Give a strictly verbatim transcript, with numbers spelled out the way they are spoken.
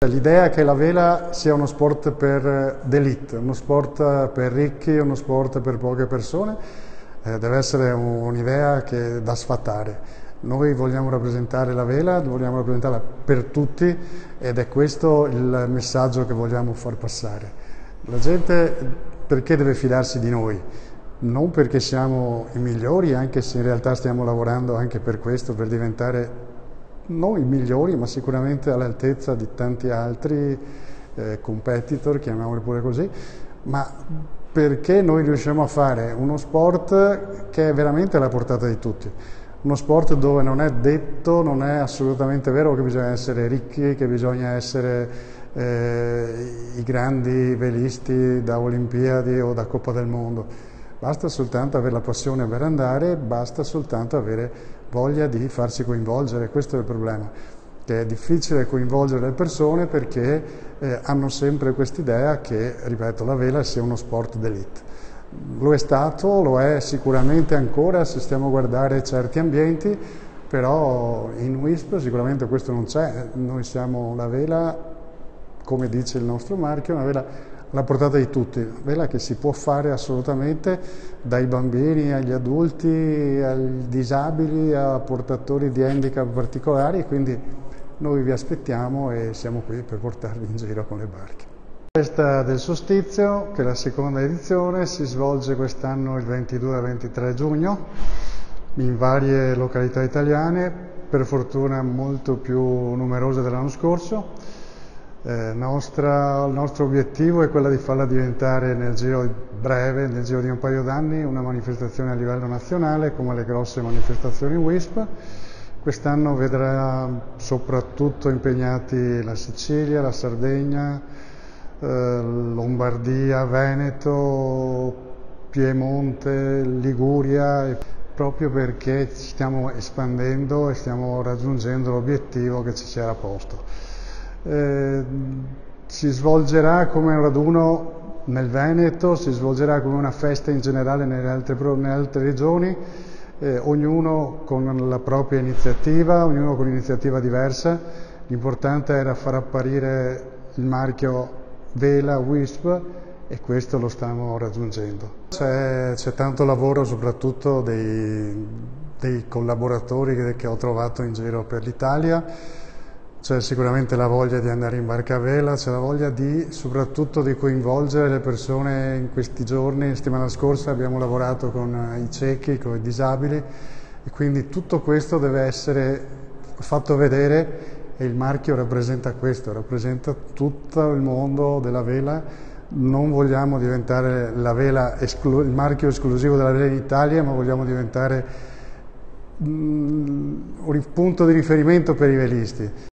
L'idea è che la vela sia uno sport per d'élite, uno sport per ricchi, uno sport per poche persone, eh, deve essere un'idea che da sfatare. Noi vogliamo rappresentare la vela, vogliamo rappresentarla per tutti ed è questo il messaggio che vogliamo far passare. La gente perché deve fidarsi di noi? Non perché siamo i migliori, anche se in realtà stiamo lavorando anche per questo, per diventare non i migliori, ma sicuramente all'altezza di tanti altri eh, competitor, chiamiamoli pure così, ma perché noi riusciamo a fare uno sport che è veramente alla portata di tutti. Uno sport dove non è detto, non è assolutamente vero che bisogna essere ricchi, che bisogna essere eh, i grandi velisti da Olimpiadi o da Coppa del Mondo. Basta soltanto avere la passione per andare, basta soltanto avere voglia di farsi coinvolgere. Questo è il problema, che è difficile coinvolgere le persone perché eh, hanno sempre quest'idea che, ripeto, la vela sia uno sport d'élite. Lo è stato, lo è sicuramente ancora se stiamo a guardare certi ambienti, però in W I S P sicuramente questo non c'è. Noi siamo la vela, come dice il nostro marchio, una vela alla portata di tutti, vela che si può fare assolutamente dai bambini agli adulti, ai disabili, a portatori di handicap particolari, quindi noi vi aspettiamo e siamo qui per portarvi in giro con le barche. La festa del solstizio, che è la seconda edizione, si svolge quest'anno il ventidue e ventitré giugno in varie località italiane, per fortuna molto più numerose dell'anno scorso. Eh, nostra, il nostro obiettivo è quello di farla diventare nel giro breve, nel giro di un paio d'anni, una manifestazione a livello nazionale come le grosse manifestazioni W I S P. Quest'anno vedrà soprattutto impegnati la Sicilia, la Sardegna, eh, Lombardia, Veneto, Piemonte, Liguria, proprio perché ci stiamo espandendo e stiamo raggiungendo l'obiettivo che ci si era posto. Eh, si svolgerà come un raduno nel Veneto, si svolgerà come una festa in generale nelle altre, nelle altre regioni, eh, ognuno con la propria iniziativa, ognuno con un'iniziativa diversa. L'importante era far apparire il marchio Vela W I S P e questo lo stiamo raggiungendo. C'è, c'è tanto lavoro, soprattutto dei, dei collaboratori che, che ho trovato in giro per l'Italia. C'è sicuramente la voglia di andare in barca a vela, c'è la voglia di, soprattutto di coinvolgere le persone in questi giorni. La settimana scorsa abbiamo lavorato con i ciechi, con i disabili e quindi tutto questo deve essere fatto vedere e il marchio rappresenta questo, rappresenta tutto il mondo della vela. Non vogliamo diventare la vela il marchio esclusivo della vela in Italia, ma vogliamo diventare un punto di riferimento per i velisti.